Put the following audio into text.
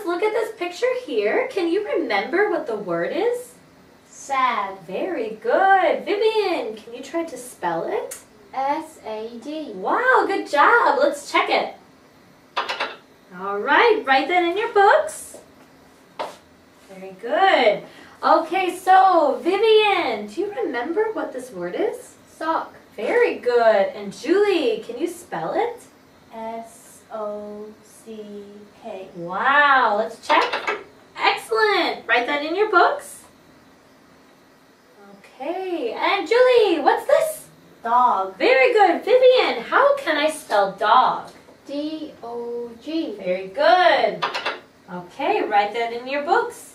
let's look at this picture here. Can you remember what the word is? Sad. Very good. Vivian, can you try to spell it? S-A-D. Wow, good job. Let's check it. All right, write that in your books. Very good. Okay, so Vivian, do you remember what this word is? Sock. Very good. And Julie, can you spell it? S-O-C-K. Wow, let's check. Excellent. Write that in your books. Okay, and Julie, what's this? Dog. Very good. Vivian, how can I spell dog? D-O-G. Very good. Okay, write that in your books.